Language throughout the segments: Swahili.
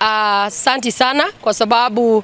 Asante sana kwa sababu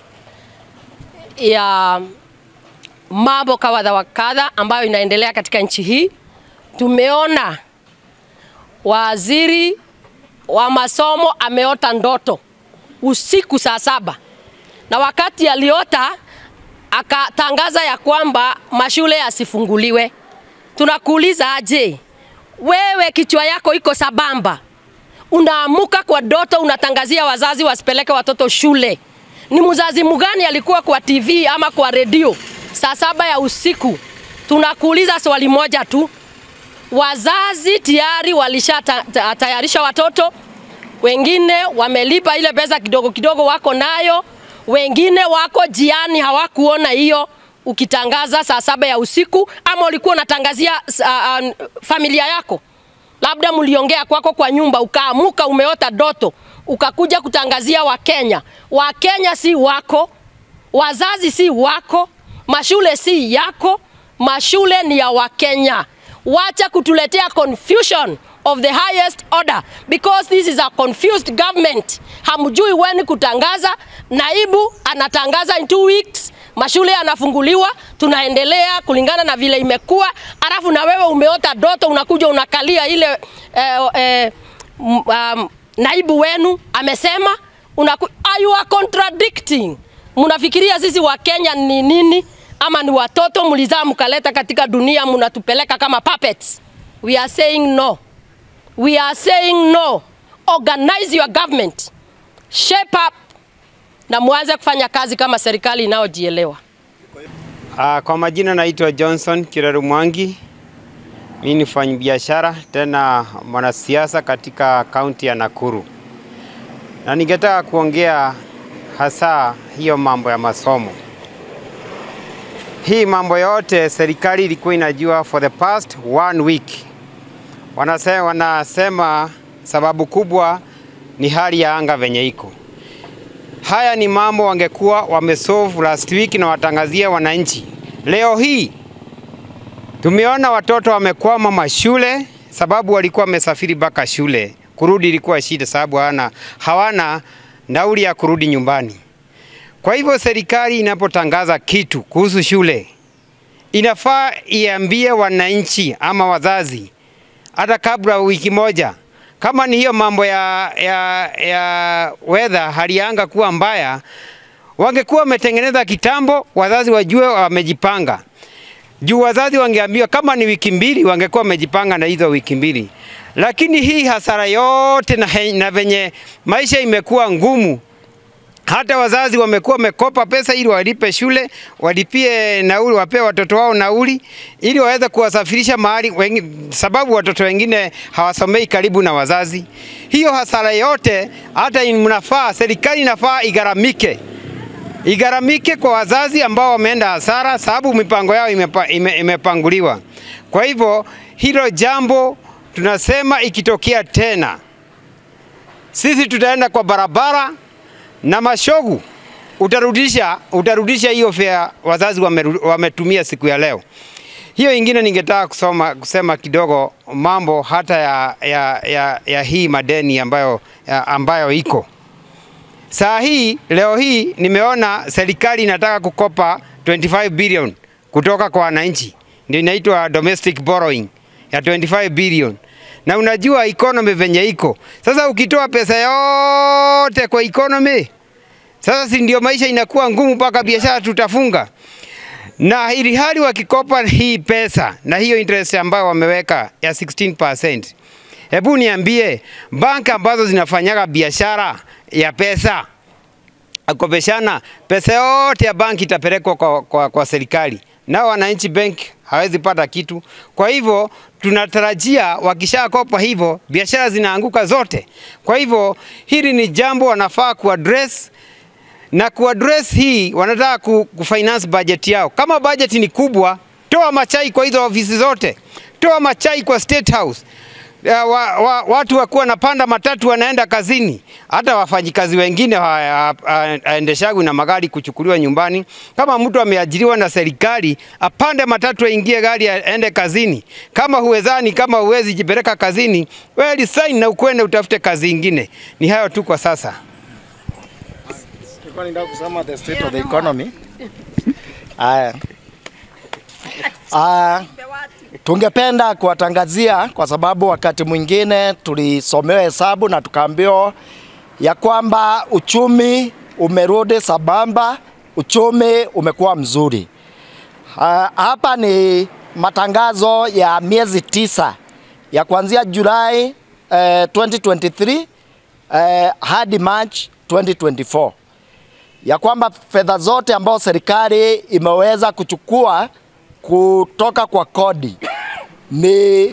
ya mambo kadha wa kadha ambayo inaendelea katika nchi hii. Tumeona waziri wa masomo ameota ndoto usiku saa 7, na wakati aliota akatangaza ya kwamba mashule yasifunguliwe. Tunakuuliza aje, wewe kichwa yako iko sabamba? Unaamuka kwa ndoto unatangazia wazazi wasipeleke watoto shule. Ni mzazi mgani alikuwa kwa TV ama kwa redio saa 7 ya usiku? Tunakuuliza swali moja tu. Wazazi tayari walishatayarisha watoto, wengine wamelipa ile pesa kidogo kidogo wako nayo, wengine wako jiani hawakuona hiyo ukitangaza saa 7 ya usiku, ama ulikuwa unatangazia familia yako. Labda mliongea kwako kwa nyumba, ukaamuka umeota ndoto, ukakuja kutangazia Wakenya. Wakenya si wako, wazazi si wako, mashule si yako, mashule ni ya Wakenya. Wacha kutuletea confusion of the highest order, because this is a confused government. Hamjui when kutangaza, naibu anatangaza in 2 weeks, mashule yanafunguliwa, tunaendelea kulingana na vile imekuwa. Alafu na wewe umeota ndoto unakuja unakalia ile naibu wenu amesema, you are contradicting. Mnafikiria sisi wa Kenya ni nini? Ama ni watoto mlizaa mkaleta katika dunia mnatupeleka kama puppets? We are saying no. We are saying no. Organize your government. Shape up na muanze kufanya kazi kama serikali inayojielewa. Kwa majina naitwa Johnson Kireru Mwangi. Mimi ni mfanyabiashara tena mwanasiasa katika kaunti ya Nakuru. Na ningetaka kuongea hasa hiyo mambo ya masomo. Hii mambo yote serikali ilikuwa inajua for the past 1 week. Wanasema sababu kubwa ni hali ya anga venye iko. Haya ni mambo wangekuwa wamesolve last week na watangazia wananchi. Leo hii tumeona watoto wamekwama mashule sababu walikuwa wamesafiri mpaka shule. Kurudi ilikuwa shida sababu hawana nauli ya kurudi nyumbani. Kwa hivyo serikali inapotangaza kitu kuhusu shule, inafaa iambie wananchi ama wazazi hata kabla wiki moja. Kama ni hiyo mambo ya weather, hali ya anga kuwa mbaya, wangekuwa wametengeneza kitambo, wazazi wajue wamejipanga. Juu wazazi wangeambiwa kama ni wiki 2 wangekuwa wamejipanga na hizo wiki 2. Lakini hii hasara yote na venye maisha imekuwa ngumu, hata wazazi wamekuwa wamekopa pesa ili walipe shule, walipie nauli, wapee watoto wao nauli ili waweze kuwasafirisha mahali, sababu watoto wengine hawasomei karibu na wazazi. Hiyo hasara yote hata mnafaa serikali inafaa igaramike kwa wazazi ambao wameenda hasara sababu mipango yao imepanguliwa. Kwa hivyo hilo jambo tunasema ikitokea tena, sisi tutaenda kwa barabara na mashogu, utarudisha hiyo fare wazazi wametumia siku ya leo. Hiyo ingine ningetaka kusema kidogo mambo hata ya hii madeni ambayo iko. Saa hii leo hii nimeona serikali inataka kukopa 25 billion kutoka kwa wananchi. Ndio inaitwa domestic borrowing ya 25 billion. Na unajua economy venye iko. Sasa ukitoa pesa yote kwa economy, sasa si ndio maisha inakuwa ngumu mpaka biashara tutafunga. Na ili hali wakikopa hii pesa na hiyo interest ambayo wameweka ya 16%. Hebu niambie, banka ambazo zinafanyaga biashara ya pesa, akopeshana, pesa yote ya banki itapelekwa kwa serikali. Na wananchi bank hawezi pata kitu. Kwa hivyo tunatarajia wakishakopa hivyo biashara zinaanguka zote. Kwa hivyo hili ni jambo wanafaa kuaddress, na kuaddress hii wanataka kufinance budget yao. Kama budget ni kubwa, toa machai kwa hizo ofisi zote. Toa machai kwa State House. Watu wakuwa napanda matatu wanaenda kazini. Hata wafanyikazi wengine aendeshagwi na magari kuchukuliwa nyumbani. Kama mtu ameajiriwa na serikali, apande matatu aingie gari aende kazini. Kama huwezani, kama huwezi jipeleka kazini, wewe resign na ukwende utafute kazi ingine. Ni hayo tu kwa sasa. nilikuwa nenda kusema the state of the economy. Tungependa kuwatangazia kwa sababu wakati mwingine tulisomewa hesabu na tukaambiwa ya kwamba uchumi umerudi sabamba, uchumi umekuwa mzuri. Hapa ni matangazo ya miezi 9 ya kuanzia Julai 2023 hadi March 2024, ya kwamba fedha zote ambazo serikali imeweza kuchukua kutoka kwa kodi ni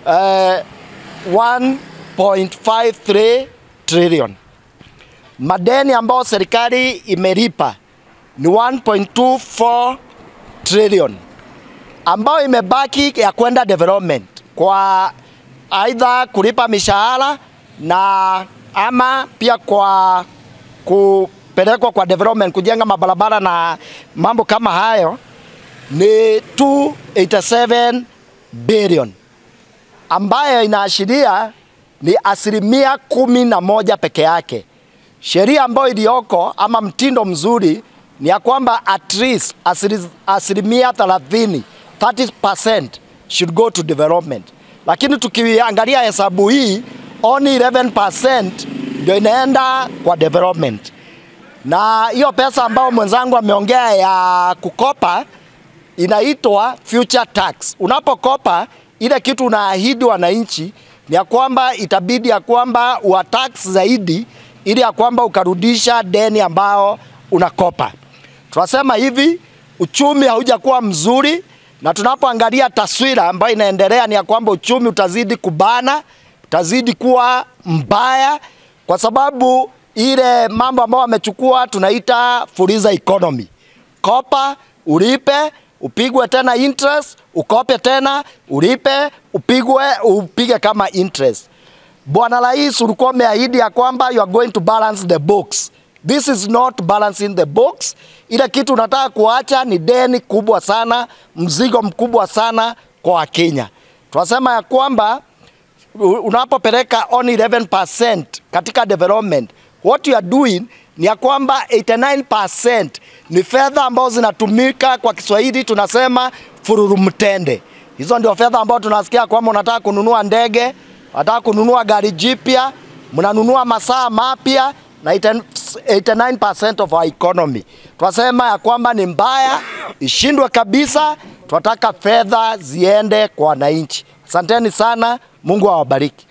1.53 trillion. Madeni ambayo serikali imelipa ni 1.24 trillion, ambayo imebaki ya kwenda development kwa aidha kulipa mishahara na ama pia kwa kupelekwa kwa development, kujenga mabarabara na mambo kama hayo, ni 287 billion, ambayo inaashiria ni 11% peke yake. Sheria ambayo iliyoko ama mtindo mzuri ni ya kwamba at least 30% should go to development. Lakini tukiangalia hesabu hii, only 11% ndio inaenda kwa development. Na hiyo pesa ambayo mwenzangu ameongea ya kukopa inaitwa future tax. Unapokopa, ile kitu unaahidi wananchi ni ya kwamba itabidi ya kwamba wa tax zaidi ili ya kwamba ukarudisha deni ambao unakopa. Tunasema hivi, uchumi haujakuwa mzuri, na tunapoangalia taswira ambayo inaendelea ni ya kwamba uchumi utazidi kubana, utazidi kuwa mbaya, kwa sababu ile mambo ambayo wamechukua tunaita fuliza economy. Kopa, ulipe, upigwe tena interest, ukope tena, ulipe, upige kama interest. Bwana Rais, ulikuwa umeahidi ya kwamba you are going to balance the books. This is not balancing the books. Ile kitu unataka kuacha ni deni kubwa sana, mzigo mkubwa sana kwa Wakenya. Tunasema ya kwamba unapopeleka only 11% katika development, what you are doing ni ya kwamba 89% ni fedha ambazo zinatumika, kwa Kiswahili tunasema fururumtende. Hizo ndio fedha ambazo tunasikia kwamba unataka kununua ndege, unataka kununua gari jipya, mnanunua masaa mapya, na 89% of our economy. Tunasema ya kwamba ni mbaya, ishindwe kabisa. Tunataka fedha ziende kwa wananchi. Asanteni sana, Mungu awabariki.